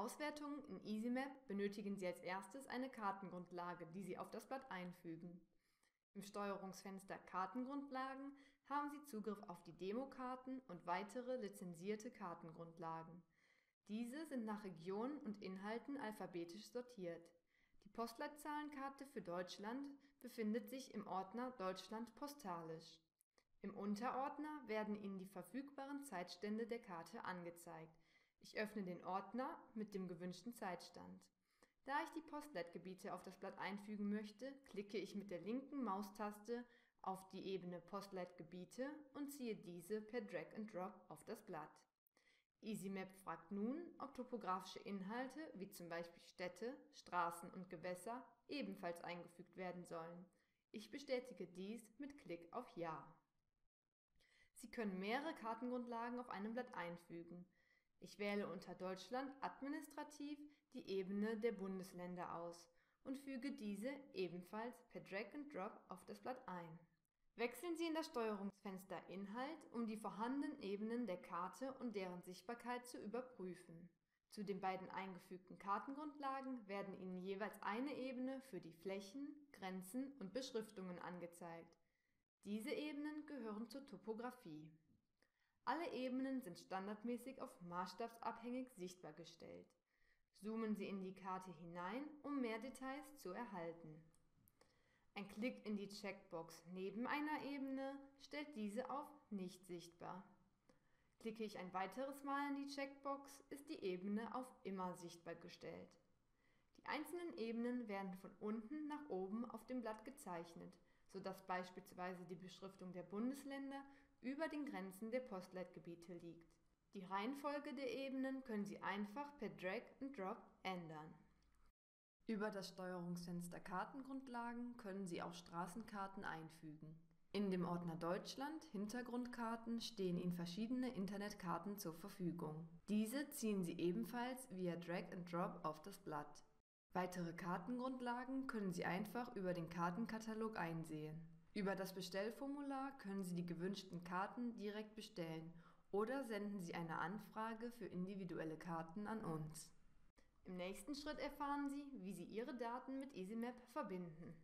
Auswertung in EasyMap benötigen Sie als erstes eine Kartengrundlage, die Sie auf das Blatt einfügen. Im Steuerungsfenster Kartengrundlagen haben Sie Zugriff auf die Demokarten und weitere lizenzierte Kartengrundlagen. Diese sind nach Region und Inhalten alphabetisch sortiert. Die Postleitzahlenkarte für Deutschland befindet sich im Ordner Deutschland postalisch. Im Unterordner werden Ihnen die verfügbaren Zeitstände der Karte angezeigt. Ich öffne den Ordner mit dem gewünschten Zeitstand. Da ich die Postleitgebiete auf das Blatt einfügen möchte, klicke ich mit der linken Maustaste auf die Ebene Postleitgebiete und ziehe diese per Drag and Drop auf das Blatt. EasyMap fragt nun, ob topografische Inhalte wie zum Beispiel Städte, Straßen und Gewässer ebenfalls eingefügt werden sollen. Ich bestätige dies mit Klick auf Ja. Sie können mehrere Kartengrundlagen auf einem Blatt einfügen. Ich wähle unter Deutschland administrativ die Ebene der Bundesländer aus und füge diese ebenfalls per Drag and Drop auf das Blatt ein. Wechseln Sie in das Steuerungsfenster Inhalt, um die vorhandenen Ebenen der Karte und deren Sichtbarkeit zu überprüfen. Zu den beiden eingefügten Kartengrundlagen werden Ihnen jeweils eine Ebene für die Flächen, Grenzen und Beschriftungen angezeigt. Diese Ebenen gehören zur Topographie. Alle Ebenen sind standardmäßig auf maßstabsabhängig sichtbar gestellt. Zoomen Sie in die Karte hinein, um mehr Details zu erhalten. Ein Klick in die Checkbox neben einer Ebene stellt diese auf Nicht sichtbar. Klicke ich ein weiteres Mal in die Checkbox, ist die Ebene auf Immer sichtbar gestellt. Die einzelnen Ebenen werden von unten nach oben auf dem Blatt gezeichnet, sodass beispielsweise die Beschriftung der Bundesländer über den Grenzen der Postleitgebiete liegt. Die Reihenfolge der Ebenen können Sie einfach per Drag and Drop ändern. Über das Steuerungsfenster Kartengrundlagen können Sie auch Straßenkarten einfügen. In dem Ordner Deutschland Hintergrundkarten stehen Ihnen verschiedene Internetkarten zur Verfügung. Diese ziehen Sie ebenfalls via Drag and Drop auf das Blatt. Weitere Kartengrundlagen können Sie einfach über den Kartenkatalog einsehen. Über das Bestellformular können Sie die gewünschten Karten direkt bestellen oder senden Sie eine Anfrage für individuelle Karten an uns. Im nächsten Schritt erfahren Sie, wie Sie Ihre Daten mit EasyMap verbinden.